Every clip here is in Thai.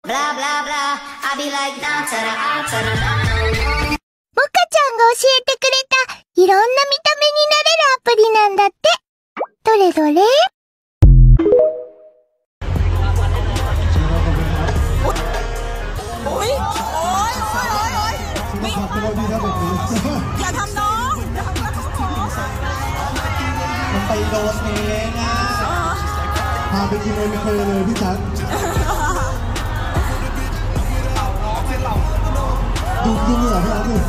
blah blah blah. I be like da da da da da da. モカちゃんが教えてくれたいろんな見た目になれるアプリなんだって。どれどれ？ โอ๊ยอย่าทำน้องมันไปโดนเองอ่ะพาไปกินเลยไม่เคยเลยพี่ชันดูเหงื่อพี่ชันดิ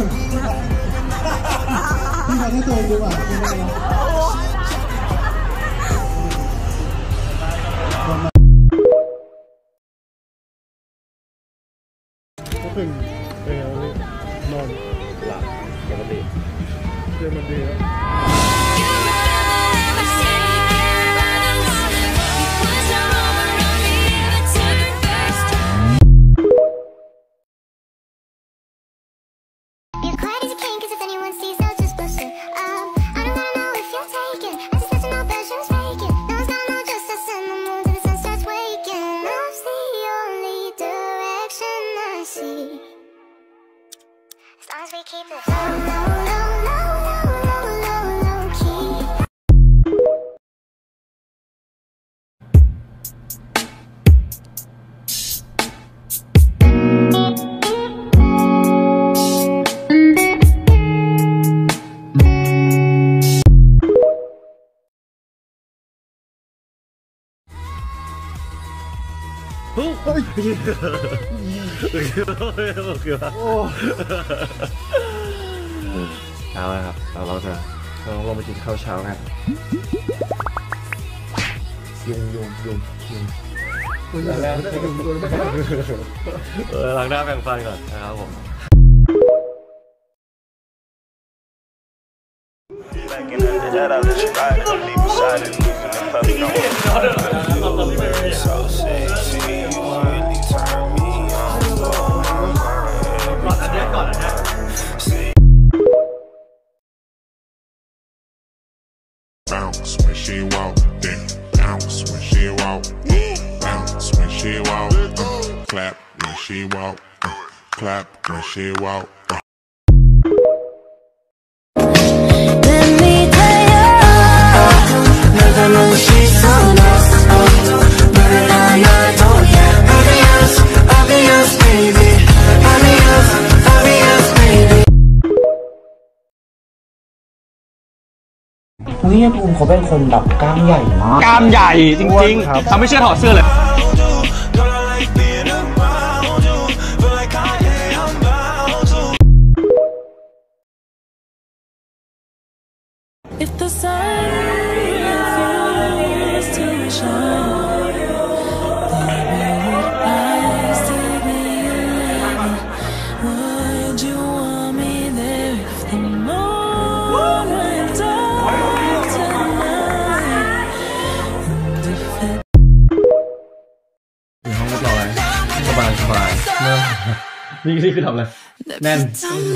พี่ชันให้ตัวเองดีกว่าก็เป็นอะไรนอนหลับปกติเรื่องมันดีแล้วเช้าแล้วครับเราจะลงไปกินข้าวเช้ากันยุงล้างหน้าแปรงฟันก่อนนะครับผม Bounce when she walk, then bounce when she walk, bounce when she walk, clap when she walk, clap when she walk. Let me tell you, 내가 너무 시선했어. 너를 하나도 obvious baby, obvious baby. นี่ภูมิเขาเป็นคนแบบกล้ามใหญ่มากกล้ามใหญ่จริงๆเขาไม่เชื่อถอดเสื้อเลยสบายนี่คือทำอะไรแน่น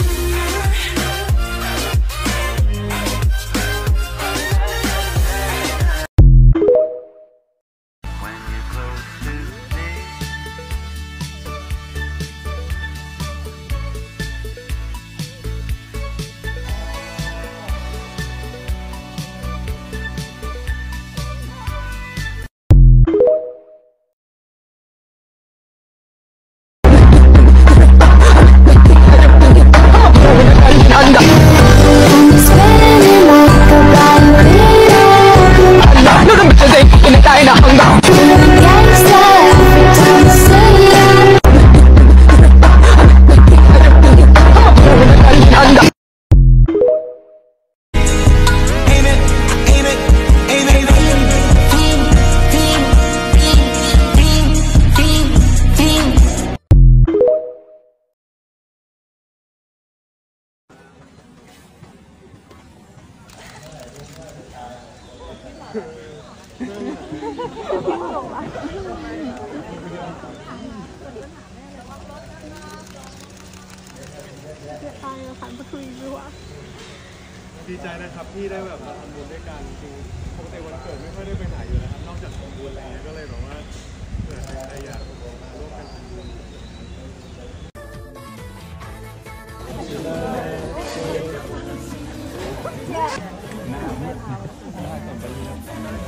ดีใจนะครับที่ได้แบบมาทำบุญด้วยกันคือปกติวันเกิดไม่ค่อยได้ไปไหนอยู่แล้วครับนอกจากทำบุญอะไรเงี้ยก็เลยแบบว่าเกิดใครอยากมาร่วมกัน birthday